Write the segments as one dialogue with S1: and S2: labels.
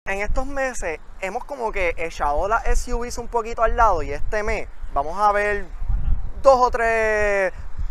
S1: En estos meses hemos como que echado las SUVs un poquito al lado y este mes vamos a ver 2 o 3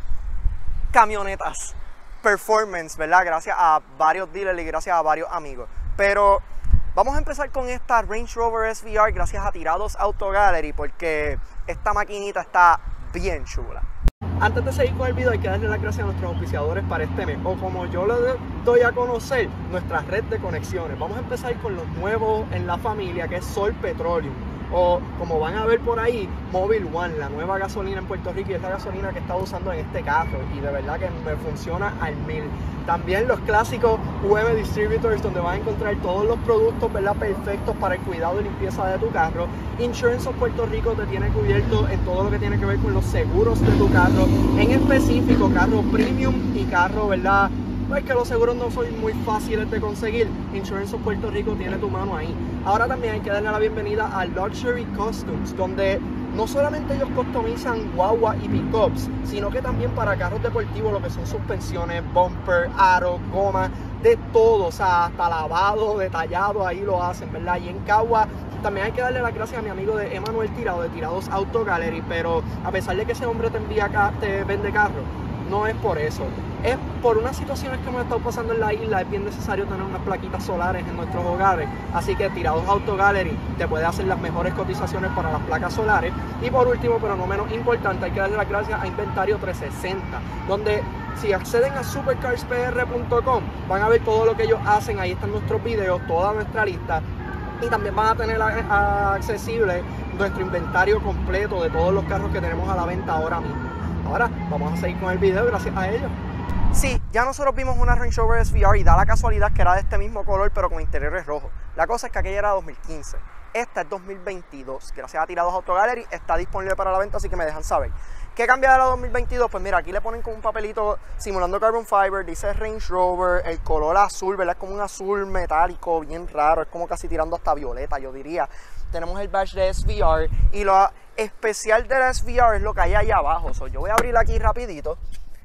S1: camionetas performance, ¿verdad? Gracias a varios dealers y gracias a varios amigos. Pero vamos a empezar con esta Range Rover SVR gracias a Tirados Auto Gallery porque esta maquinita está bien chula. Antes de seguir con el video hay que darle las gracias a nuestros auspiciadores para este mes, o como yo le doy a conocer, nuestra red de conexiones. Vamos a empezar con los nuevos en la familia, que es Sol Petroleum, o como van a ver por ahí, Mobil One, la nueva gasolina en Puerto Rico, y es la gasolina que estaba usando en este carro y de verdad que me funciona al 1000. También los clásicos UM Distributors, donde vas a encontrar todos los productos, ¿verdad?, perfectos para el cuidado y limpieza de tu carro. Insurance of Puerto Rico te tiene cubierto en todo lo que tiene que ver con los seguros de tu carro, en específico carro premium y carro, ¿verdad?, pues que los seguros no son muy fáciles de conseguir. Insurance of Puerto Rico tiene tu mano ahí. Ahora también hay que darle la bienvenida a Luxury Customs, donde no solamente ellos customizan guagua y pickups, sino que también para carros deportivos, lo que son suspensiones, bumper, aro, goma, de todo, o sea, hasta lavado, detallado, ahí lo hacen, ¿verdad? Y en Cagua también hay que darle las gracias a mi amigo de Emanuel Tirado, de Tirados Auto Gallery, pero a pesar de que ese hombre te vende carro, no es por eso. Es por unas situaciones que hemos estado pasando en la isla, es bien necesario tener unas plaquitas solares en nuestros hogares, así que Tirados Auto Gallery te puede hacer las mejores cotizaciones para las placas solares. Y por último, pero no menos importante, hay que darle las gracias a Inventario 360, donde si acceden a supercarspr.com van a ver todo lo que ellos hacen, ahí están nuestros videos, toda nuestra lista, y también van a tener accesible nuestro inventario completo de todos los carros que tenemos a la venta ahora mismo. Ahora vamos a seguir con el video gracias a ellos. Sí, ya nosotros vimos una Range Rover SVR y da la casualidad que era de este mismo color pero con interiores rojos. La cosa es que aquella era 2015, esta es 2022. Gracias a Tirados Auto Gallery está disponible para la venta, así que me dejan saber. ¿Qué cambia de la 2022? Pues mira, aquí le ponen con un papelito simulando carbon fiber, dice Range Rover, el color azul, ¿verdad? Es como un azul metálico bien raro, es como casi tirando hasta violeta, yo diría. Tenemos el badge de SVR y lo especial de la SVR es lo que hay ahí abajo. Yo voy a abrir aquí rapidito.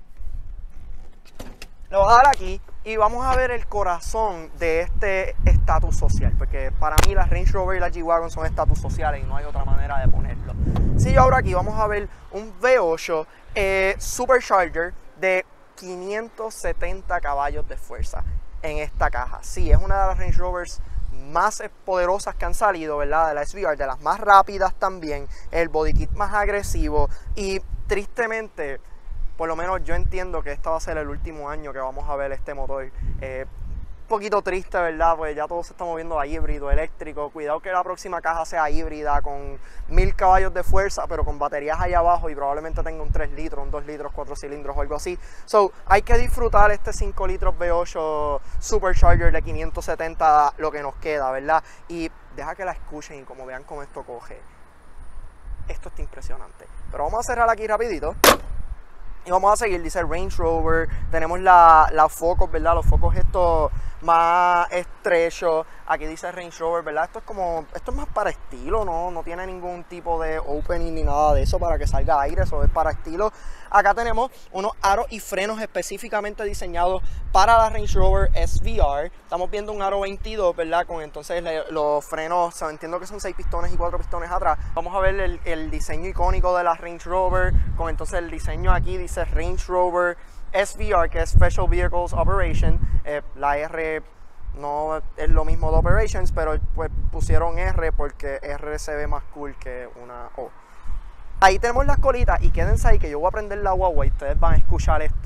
S1: Lo voy a dar aquí y vamos a ver el corazón de este estatus social, porque para mí las Range Rover y las G-Wagon son estatus sociales y no hay otra manera de ponerlo. Si yo abro aquí, vamos a ver un V8 Supercharger de 570 caballos de fuerza en esta caja. Sí, es una de las Range Rovers más poderosas que han salido, ¿verdad? De la SVR, de las más rápidas también, el body kit más agresivo y tristemente, por lo menos yo entiendo que este va a ser el último año que vamos a ver este motor. Un poquito triste, ¿verdad? Pues ya todo se está moviendo a híbrido, eléctrico. Cuidado que la próxima caja sea híbrida con 1000 caballos de fuerza, pero con baterías allá abajo y probablemente tenga un 3 litros, un 2 litros, 4 cilindros o algo así. Hay que disfrutar este 5 litros V8 Supercharger de 570, lo que nos queda, ¿verdad? Y deja que la escuchen y como vean cómo esto coge. Esto está impresionante. Pero vamos a cerrar aquí rapidito. Y vamos a seguir, dice Range Rover, tenemos los focos, ¿verdad? Los focos estos más estrechos, aquí dice Range Rover, ¿verdad? Esto es más para estilo, no tiene ningún tipo de opening ni nada de eso para que salga aire, eso es para estilo. Acá tenemos unos aros y frenos específicamente diseñados para la Range Rover SVR. Estamos viendo un aro 22, ¿verdad? Con entonces los frenos, entiendo que son 6 pistones y 4 pistones atrás. Vamos a ver el diseño icónico de la Range Rover, con entonces el diseño aquí dice Range Rover SVR, que es Special Vehicles Operation. La R no es lo mismo de Operations, pero pues pusieron R porque R se ve más cool que una O. Ahí tenemos las colitas y quédense ahí que yo voy a prender la guagua y ustedes van a escuchar esto.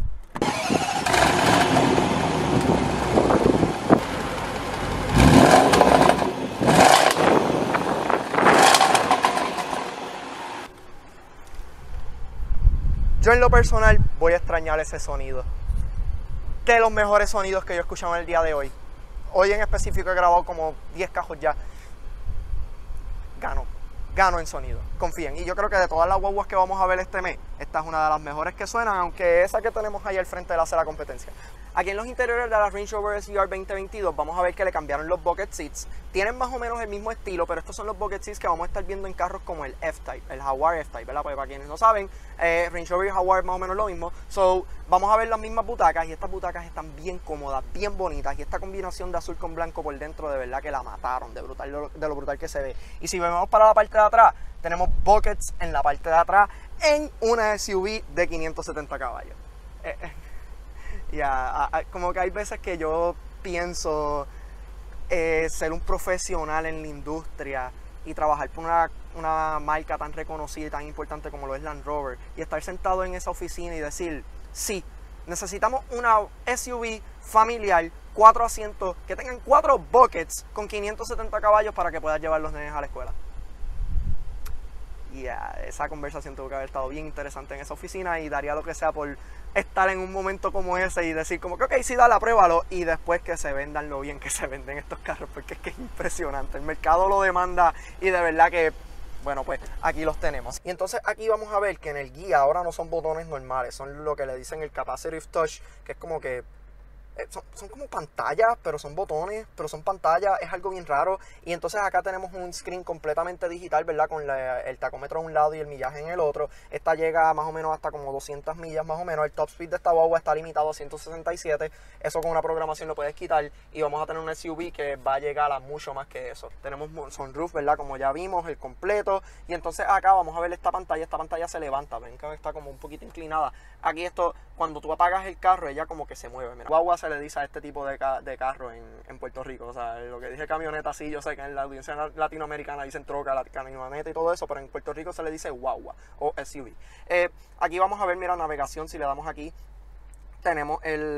S1: Yo en lo personal voy a extrañar ese sonido. De los mejores sonidos que yo he escuchado en el día de hoy. Hoy en específico he grabado como 10 cajos ya. Gano en sonido, confíen. Y yo creo que de todas las guaguas que vamos a ver este mes, esta es una de las mejores que suenan, aunque esa que tenemos ahí al frente la hace la competencia. Aquí en los interiores de la Range Rover SVR 2022 vamos a ver que le cambiaron los bucket seats. Tienen más o menos el mismo estilo, pero estos son los bucket seats que vamos a estar viendo en carros como el F-Type, el Jaguar F-Type, ¿verdad? Pues para quienes no saben, Range Rover y Jaguar es más o menos lo mismo. So, vamos a ver las mismas butacas y estas butacas están bien cómodas, bien bonitas. Y esta combinación de azul con blanco por dentro, de verdad que la mataron, de lo brutal que se ve. Y si vemos para la parte de atrás, tenemos buckets en la parte de atrás en una SUV de 570 caballos. Como que hay veces que yo pienso ser un profesional en la industria y trabajar por una marca tan reconocida y tan importante como lo es Land Rover y estar sentado en esa oficina y decir, sí, necesitamos una SUV familiar, 4 asientos, que tengan 4 buckets con 570 caballos para que puedas llevar los nenes a la escuela. Esa conversación tuvo que haber estado bien interesante en esa oficina y daría lo que sea por estar en un momento como ese y decir como que ok, sí, dale, pruébalo y después que se vendan lo bien que se venden estos carros, porque es que es impresionante, el mercado lo demanda y de verdad que, bueno, pues aquí los tenemos. Y entonces aquí vamos a ver que en el guía ahora no son botones normales, son lo que le dicen el Capacitive Touch, que es como que son como pantallas, pero son botones, pero son pantallas, es algo bien raro. Y entonces acá tenemos un screen completamente digital, ¿verdad? Con el tacómetro a un lado y el millaje en el otro. Esta llega más o menos hasta como 200 millas más o menos. El top speed de esta guagua está limitado a 167. Eso con una programación lo puedes quitar. Y vamos a tener un SUV que va a llegar a mucho más que eso. Tenemos sunroof, ¿verdad? Como ya vimos, el completo. Y entonces acá vamos a ver esta pantalla se levanta. Ven que está como un poquito inclinada. Aquí esto, cuando tú apagas el carro, ella como que se mueve. Mira, guagua se le dice a este tipo de carro en Puerto Rico. O sea, lo que dije camioneta, sí, yo sé que en la audiencia latinoamericana dicen troca, camioneta y todo eso, pero en Puerto Rico se le dice guagua o SUV. Aquí vamos a ver, mira, navegación. Si le damos aquí, tenemos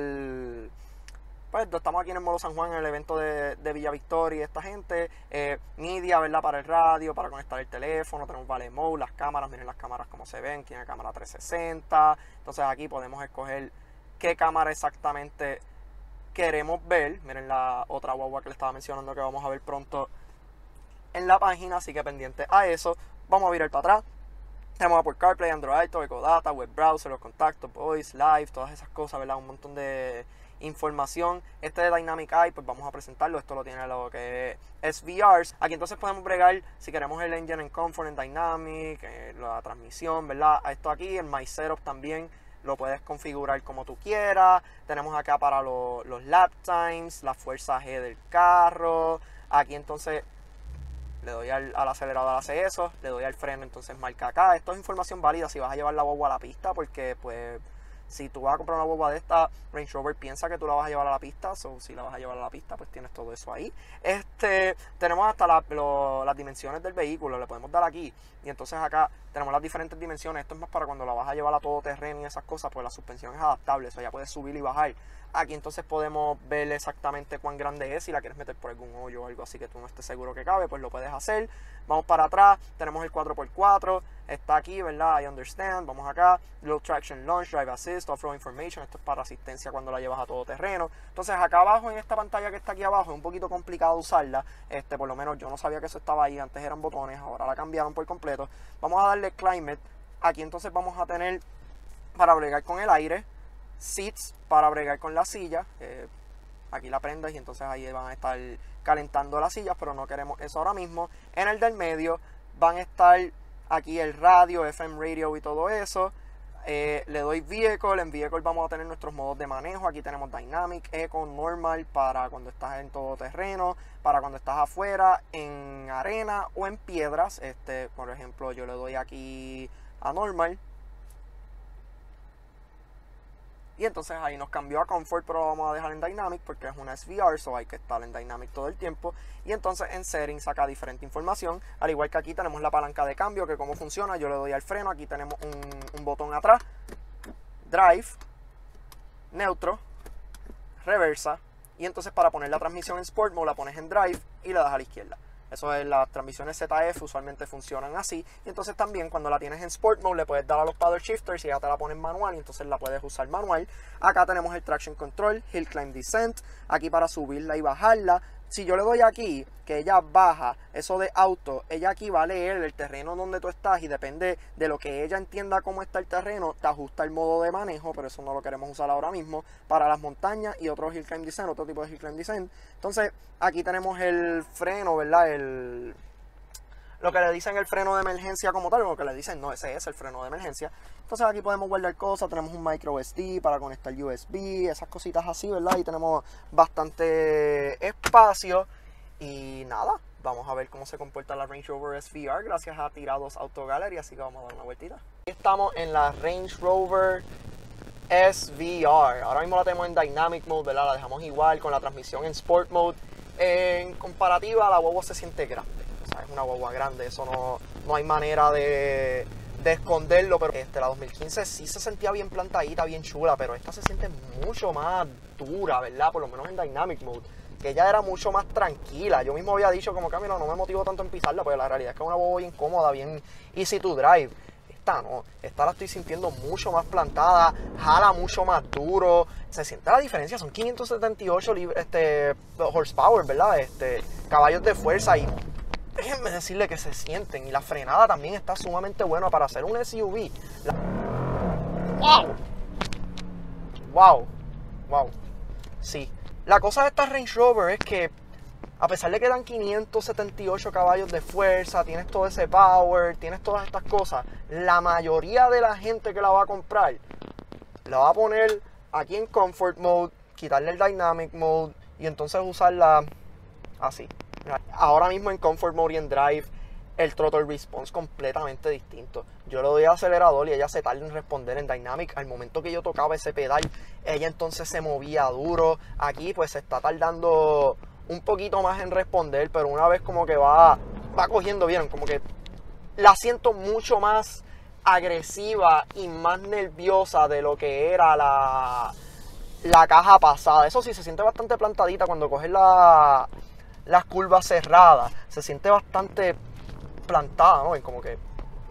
S1: pues estamos aquí en el Molo San Juan, en el evento de Villa Victoria, esta gente, media, ¿verdad? Para el radio, para conectar el teléfono, tenemos Vale Mode, las cámaras, miren las cámaras como se ven, tiene cámara 360, entonces aquí podemos escoger qué cámara exactamente queremos ver. Miren la otra guagua que le estaba mencionando que vamos a ver pronto en la página, así que pendiente a eso. Vamos a virar para atrás. Tenemos Apple CarPlay, Android Auto, Ecodata, Web Browser, los contactos, Voice, Live, todas esas cosas, ¿verdad? Un montón de información. Este de Dynamic Eye, pues vamos a presentarlo. Esto lo tiene lo que es SVRs. Aquí entonces podemos bregar si queremos el engine en Comfort, en Dynamic, la transmisión, ¿verdad? Esto aquí, en My Setup también lo puedes configurar como tú quieras. Tenemos acá para los lap times, la fuerza G del carro. Aquí entonces le doy al acelerador, hace eso. Le doy al freno, entonces marca acá. Esto es información válida si vas a llevar la guagua a la pista, porque pues si tú vas a comprar una guagua de esta, Range Rover piensa que tú la vas a llevar a la pista. So, si la vas a llevar a la pista, pues tienes todo eso ahí. Tenemos hasta las dimensiones del vehículo. Le podemos dar aquí. Y entonces acá tenemos las diferentes dimensiones. Esto es más para cuando la vas a llevar a todo terreno y esas cosas, pues la suspensión es adaptable. Eso ya puedes subir y bajar. Aquí entonces podemos ver exactamente cuán grande es. Si la quieres meter por algún hoyo o algo así que tú no estés seguro que cabe, pues lo puedes hacer. Vamos para atrás. Tenemos el 4x4. Está aquí, ¿verdad? I understand. Vamos acá. Low traction launch, drive assist, off-road information. Esto es para asistencia cuando la llevas a todo terreno. Entonces acá abajo, en esta pantalla que está aquí abajo, es un poquito complicado usarla. Por lo menos yo no sabía que eso estaba ahí. Antes eran botones, ahora la cambiaron por completo. Vamos a darle climate. Aquí entonces vamos a tener para bregar con el aire. Seats para bregar con la silla. Aquí la prendes y entonces ahí van a estar calentando las sillas, pero no queremos eso ahora mismo. En el del medio van a estar aquí el radio, FM radio y todo eso. Le doy vehicle. En vehicle vamos a tener nuestros modos de manejo. Aquí tenemos Dynamic, Eco, Normal para cuando estás en todo terreno, para cuando estás afuera, en arena o en piedras. Por ejemplo, yo le doy aquí a Normal. Y entonces ahí nos cambió a Comfort, pero lo vamos a dejar en Dynamic porque es una SVR, so hay que estar en Dynamic todo el tiempo. Y entonces en Settings saca diferente información, al igual que aquí tenemos la palanca de cambio, que cómo funciona. Yo le doy al freno, aquí tenemos un botón atrás, Drive, Neutro, Reversa. Y entonces para poner la transmisión en Sport Mode la pones en Drive y la das a la izquierda. Eso es, las transmisiones ZF usualmente funcionan así. Y entonces también cuando la tienes en Sport Mode le puedes dar a los paddle shifters y ya te la pones manual y entonces la puedes usar manual. Acá tenemos el Traction Control, Hill Climb Descent, aquí para subirla y bajarla. si yo le doy aquí, que ella baja eso de auto, ella aquí va a leer el terreno donde tú estás y depende de lo que ella entienda cómo está el terreno, te ajusta el modo de manejo, pero eso no lo queremos usar ahora mismo, para las montañas y otros hill climb design, otro tipo de hill climb design. Entonces, aquí tenemos el freno, ¿verdad? Lo que le dicen el freno de emergencia como tal, o lo que le dicen, no, ese es el freno de emergencia. Entonces aquí podemos guardar cosas, tenemos un micro SD para conectar USB, esas cositas así, ¿verdad? Y tenemos bastante espacio. Y nada, vamos a ver cómo se comporta la Range Rover SVR gracias a Tirados Auto Gallery, así que vamos a dar una vueltita. Aquí estamos en la Range Rover SVR. Ahora mismo la tenemos en Dynamic Mode, ¿verdad? La dejamos igual con la transmisión en Sport Mode. En comparativa, la guagua se siente grande. Es una guagua grande, eso no hay manera de esconderlo, pero la 2015 sí se sentía bien plantadita, bien chula, pero esta se siente mucho más dura, ¿verdad? Por lo menos en Dynamic Mode, que ella era mucho más tranquila. Yo mismo había dicho como que mira, no me motivo tanto en pisarla, pero la realidad es que es una guagua bien cómoda, bien easy to drive. Esta la estoy sintiendo mucho más plantada, jala mucho más duro, se siente la diferencia, son 578 horsepower, ¿verdad? Caballos de fuerza y déjenme decirle que se sienten. Y la frenada también está sumamente buena para hacer un SUV. ¡Wow! ¡Wow! ¡Wow! Sí. La cosa de esta Range Rover es que, a pesar de que dan 578 caballos de fuerza, tienes todo ese power, tienes todas estas cosas, la mayoría de la gente que la va a comprar, la va a poner aquí en Comfort Mode, quitarle el Dynamic Mode y entonces usarla así. Ahora mismo en Comfort Mode y en Drive, el throttle response completamente distinto. Yo le doy al acelerador y ella se tarda en responder. En Dynamic, al momento que yo tocaba ese pedal, ella entonces se movía duro. Aquí pues se está tardando un poquito más en responder, pero una vez como que va cogiendo bien, como que la siento mucho más agresiva y más nerviosa de lo que era la caja pasada. Eso sí, se siente bastante plantadita cuando coges las curvas cerradas, se siente bastante plantada, ¿no? Y como que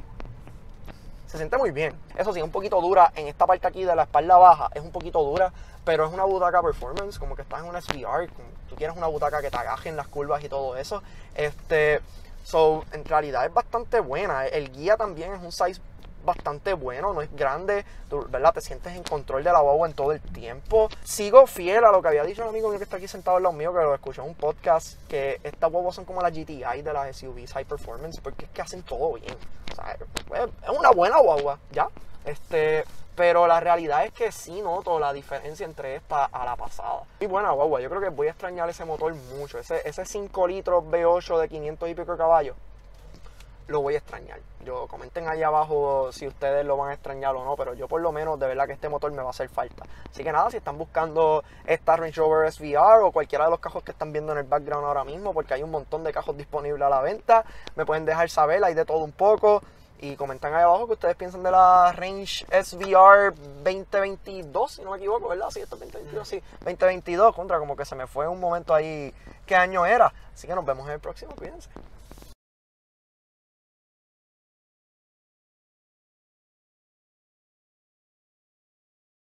S1: se siente muy bien. Eso sí, es un poquito dura en esta parte aquí de la espalda baja, es un poquito dura, pero es una butaca performance, como que estás en una SVR, tú quieres una butaca que te agaje en las curvas y todo eso. En realidad es bastante buena. El guía también es un size bastante bueno, no es grande, tú, ¿verdad? Te sientes en control de la guagua en todo el tiempo. Sigo fiel a lo que había dicho un amigo mío que está aquí sentado al lado mío, que lo escuchó en un podcast, que estas guaguas son como las GTI de las SUVs High Performance, porque es que hacen todo bien. O sea, es una buena guagua, ¿ya? Pero la realidad es que sí noto la diferencia entre esta a la pasada. Muy buena guagua, yo creo que voy a extrañar ese motor mucho, ese 5 litros V8 de 500 y pico de caballos. Lo voy a extrañar. Comenten ahí abajo si ustedes lo van a extrañar o no, pero yo por lo menos de verdad que este motor me va a hacer falta. Así que nada, si están buscando esta Range Rover SVR o cualquiera de los cajos que están viendo en el background ahora mismo, porque hay un montón de cajos disponibles a la venta, me pueden dejar saber, hay de todo un poco. Y comentan ahí abajo que ustedes piensan de la Range SVR 2022, si no me equivoco, ¿verdad? Sí, esto es 2022, sí. 2022, como que se me fue un momento ahí qué año era. Así que nos vemos en el próximo, cuídense.